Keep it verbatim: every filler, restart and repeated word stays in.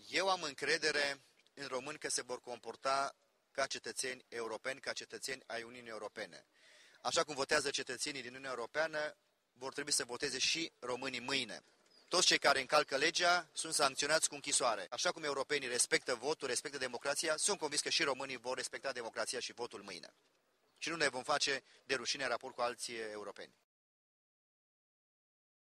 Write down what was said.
Eu am încredere în români că se vor comporta ca cetățeni europeni, ca cetățeni ai Uniunii Europene. Așa cum votează cetățenii din Uniunea Europeană, vor trebui să voteze și românii mâine. Toți cei care încalcă legea sunt sancționați cu închisoare. Așa cum europenii respectă votul, respectă democrația, sunt convins că și românii vor respecta democrația și votul mâine. Și nu ne vom face de rușine în raport cu alții europeni.